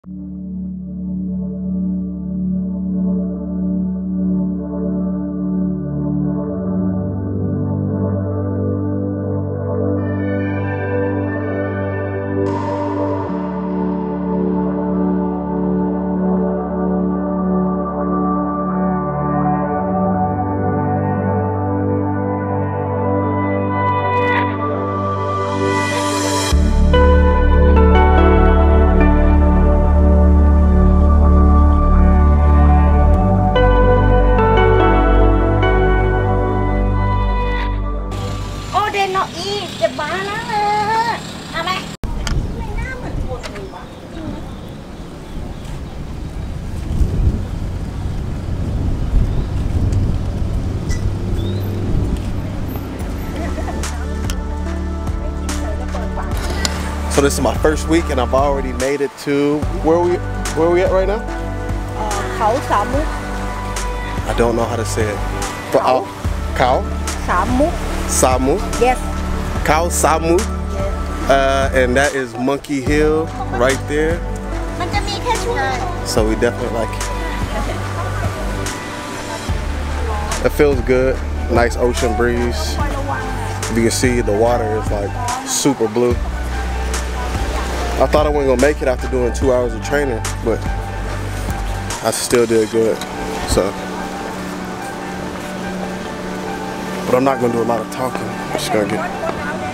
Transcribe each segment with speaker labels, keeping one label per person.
Speaker 1: So this is my first week and I've already made it to where are we at right now?
Speaker 2: Khao Samut.
Speaker 1: I don't know how to say it. But Khao
Speaker 2: Samut.
Speaker 1: Samut.
Speaker 2: Yes.
Speaker 1: Khao Samut.
Speaker 2: Yes.
Speaker 1: And that is Monkey Hill right there. So we definitely like it. It feels good. Nice ocean breeze. You can see the water is like super blue. I thought I wasn't gonna make it after doing 2 hours of training, but I still did good. So, but I'm not gonna do a lot of talking. I'm just gonna get.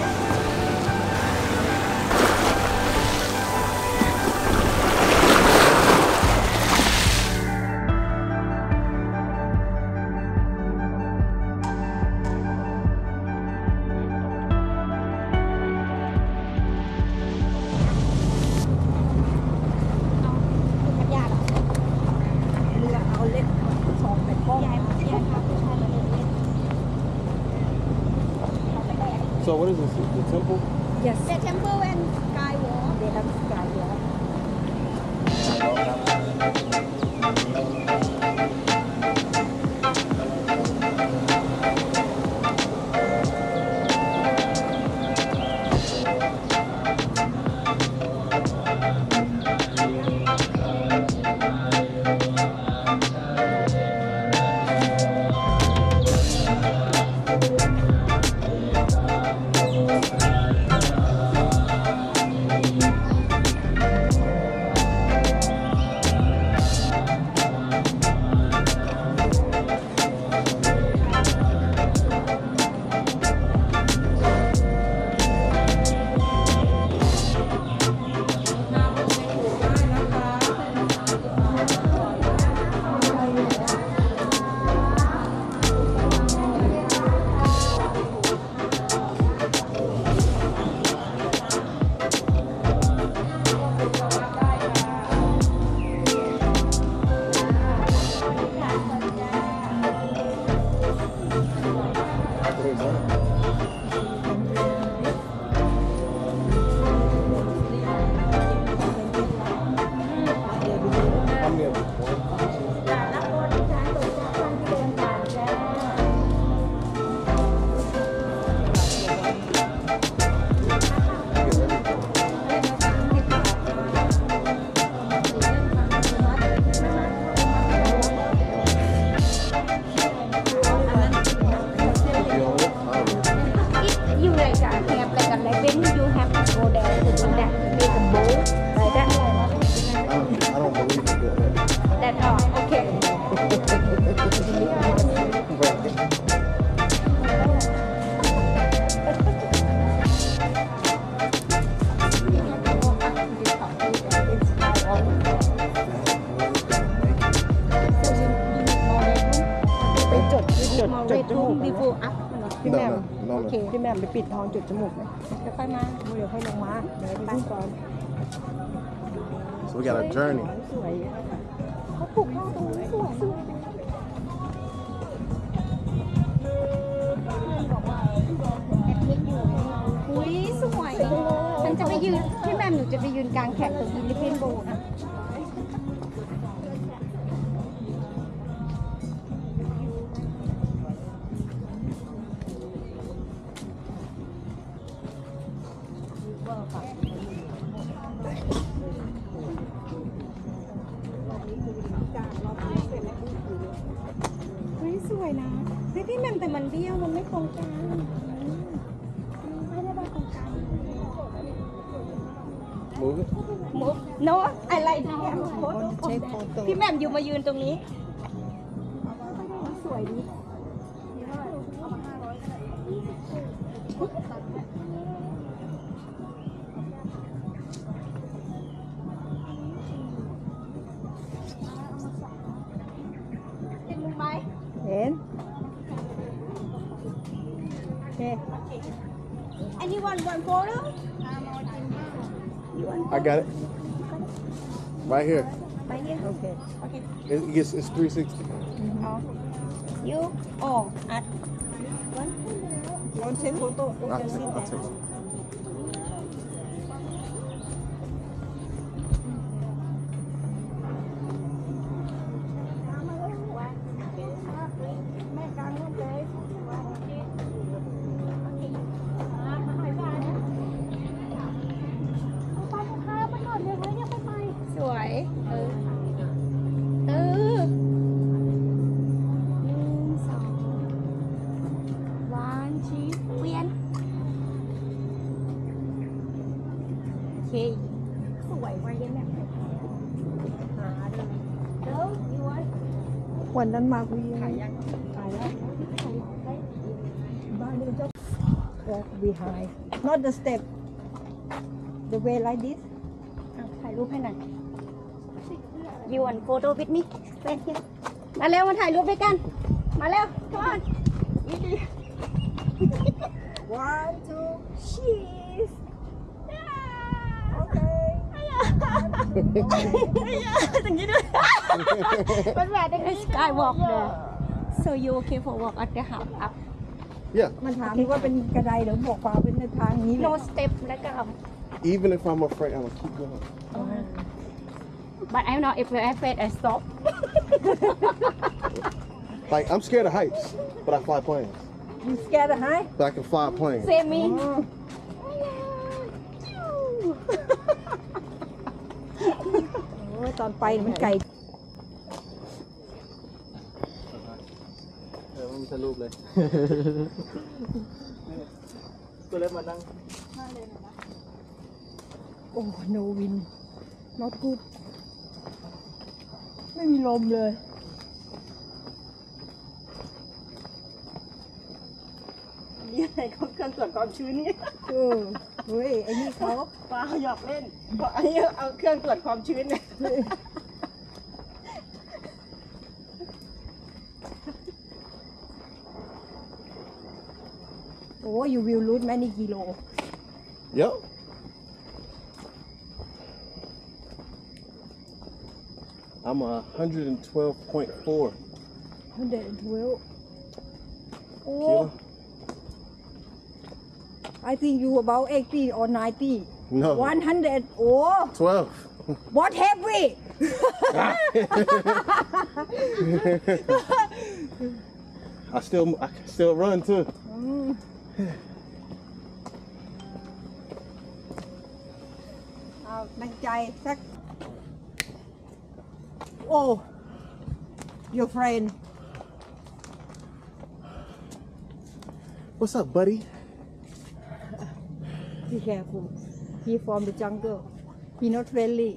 Speaker 1: So what is this? The temple?
Speaker 2: Yes. The temple and skywalk. They have skywalk. before up พี่แม่โอเคพี่แม่ไปปิดทองจุดจมูกไหมเดี๋ยวค่อยมาเดี๋ยวค่อยลงมาเดี๋ยวไปก่อน
Speaker 1: So we got a journey
Speaker 2: สวยเขาปลูกทองตรงนี้สวยอุ้ยสวยฉันจะไปยืนพี่แม่หนูจะไปยืนกลางแขกตรงอินดิเพนโบนะ
Speaker 1: What
Speaker 2: จ้ะเราทำเสร็จแล้วเฮ้ยสวยนะเฮ้ยพี่แม่แต่มันเบี้ยวมันไม่ตรงกันไม่ได้มาตรงกัน
Speaker 1: Move it.
Speaker 2: No I like that พี่แม่อยู่มายืนตรงนี้สวยดีเห็นไหมเห็นโอเค Anyone want photo?
Speaker 1: I got it. Right here.
Speaker 2: Right here. Okay. Okay.
Speaker 1: It's 360.
Speaker 2: Oh. You? Oh, at one. Want take photo?
Speaker 1: I'll take some.
Speaker 2: สวยหนึ่งสองวันชีเวียนโอเคสวยไว้ยังแบบหาเลยเดี๋ยวยูวันนั้นมาคุยถ่ายยังถ่ายแล้วบ้านนี้จะ walk behind not the step the way like this ถ่ายรูปให้หน่อย You want photo with me? มาเร็วมาถ่ายรูปด้วยกัน มาเร็ว come on one two cheese okay อย่างนี้ด้วยมันแบบนี้ sky walk there so you okay for walk at the house up
Speaker 1: Yeah.
Speaker 2: มันถามว่าเป็นกระไดหรือบอกว่าเป็นทางนี้ no step แล้วก็
Speaker 1: Even if I'm afraid, I'm gonna keep going.
Speaker 2: But I'm not afraid I stop
Speaker 1: Like I'm scared of heights, but I fly planes.
Speaker 2: You scared of height?
Speaker 1: But I can fly a plane.
Speaker 2: Same me โอ้ยตอนไปมันไกล
Speaker 1: มันจะรูปเลยตัวเล็กมานั่ง
Speaker 2: โอ้ no wind not good ไม่มีลมเลยนี่อะไรเขาเครื่องตรวจความชื้นนี่เฮ้ยไอ้นี่เขาปลาหยอกเล่นเพราะอันนี้เอาเครื่องตรวจความชื้นเนี่ยโอ้you will lose many kilo
Speaker 1: Yep. I'm 112.4
Speaker 2: 112 โอ้
Speaker 1: kilo.
Speaker 2: I think you about 80 or 90
Speaker 1: No.
Speaker 2: 100 โอ้
Speaker 1: 12.
Speaker 2: what heavy
Speaker 1: I still run too.
Speaker 2: เอาตั้งใจสักโอ้ your friend
Speaker 1: What's up, buddy?
Speaker 2: be careful he from the jungle he not friendly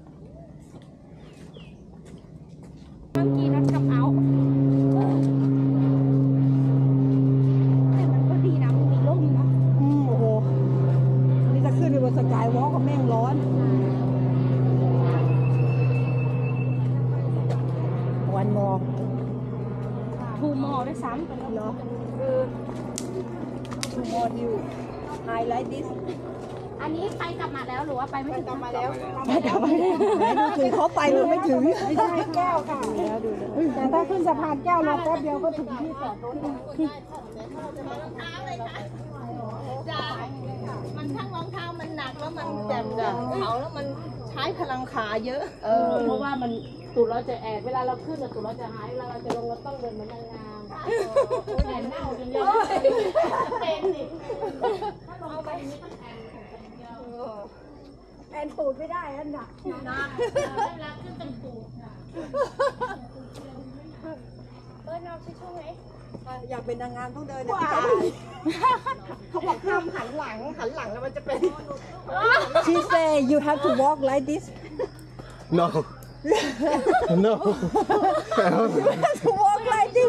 Speaker 2: เมื่อกี้รถกลับเอาแต่มันก็ดีนะมันมีร่มนะโอ้โหนี่จะขึ้นไปบนสกายวอล์กกับแม่งร้อนวันมอทูมอด้วยซ้ำเหรอทูมอดิวไฮไลท์ดิส
Speaker 3: อันนี้ไปกลับมาแล้วหรือว่าไปไม่ถึง
Speaker 2: กลับมาแล้วดูถึงเขาไปมันไม่ถึงไม่ใช่แก้วค่ะแต่ถ้าขึ้นสะพานแก้วรอแป๊บเดียวก็ถึงที่จอดรถ
Speaker 3: มันทั้งรองเท้ามันหนักแล้วมันแจ่มเขาแล้วมันใช้พลังขาเยอะเพราะว่ามันตูดเราจะแอบเวลาเราขึ้นตูดเราจะหายเวลาเราจะลงเราต้องเดินเหมือนนางงามแอนเน่าจนเยอะเป็นสิถ้าลงไปนี่ต้องแอน
Speaker 2: แอนตูดไม่ได้อันหนัก
Speaker 3: นะเวลาขึ้นเป็นตูด
Speaker 2: อยากเป็นนางงามต้องเดิน
Speaker 3: เขาบอกห้ามหันหลังแล้วมันจะเป็น
Speaker 2: She say you have to walk like this
Speaker 1: No. No.
Speaker 2: to walk like this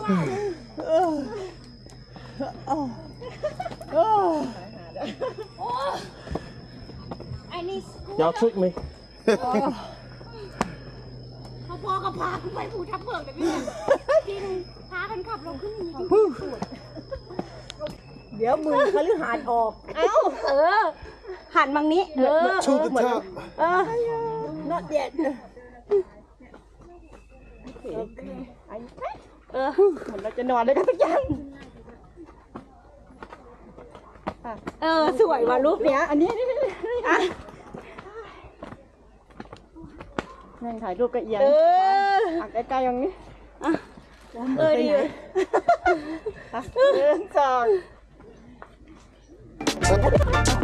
Speaker 1: Y'all trick me.
Speaker 3: เขาพอกับพาคุณไปภูทับเบิกเลยพี่จริงพากันขับลงขึ้นอย่างนี้
Speaker 2: เดี๋ยวมือเขาลือหาดออก
Speaker 3: เอ้าหันมังนี้
Speaker 1: To the top.
Speaker 2: not yet
Speaker 3: เหมือนเราจะนอนเลยกันทุกอย่างสวยว่ะรูปเนี้ยอันนี้นั่งถ่ายรูปกับเอียงใกล้ๆอย่างนี้ดี1 2